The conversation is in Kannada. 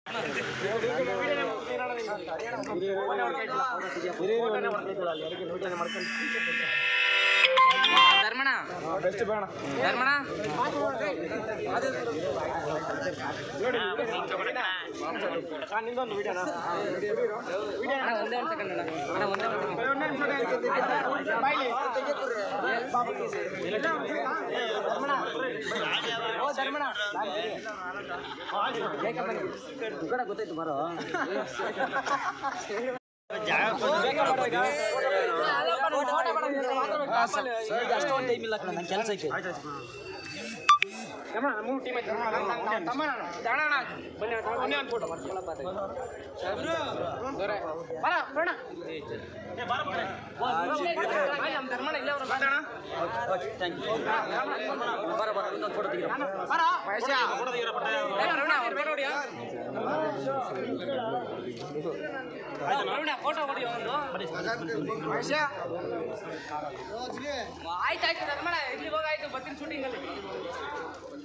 ಧರ್ಮಣ ಬೆಸ್ಟ್ ಬೇಡ ಧರ್ಮಣ ನಿಂದೊಂದು ವಿಡಿಯೋನಾ ಒಂದೇ ಒಂದು ಸೆಕೆಂಡ್ ಅಣ್ಣ ಒಂದೇ ಧರ್ಮಣ ಗೊತ್ತಾಯ್ತು ಬರೋ ಅಷ್ಟೊಂದು ಟೈಮ್ ಇಲ್ಲ ನನ್ನ ಕೆಲಸಕ್ಕೆ ಫೋಟೋ ಹೊಡಿ ಒಂದು ಆಯ್ತಾಯ್ತು ಧರ್ಮಣ ಇಲ್ಲಿ ಹೋಗಾಯ್ತು ಬರ್ತೀನಿ ಶೂಟಿಂಗ್ ಅಲ್ಲಿ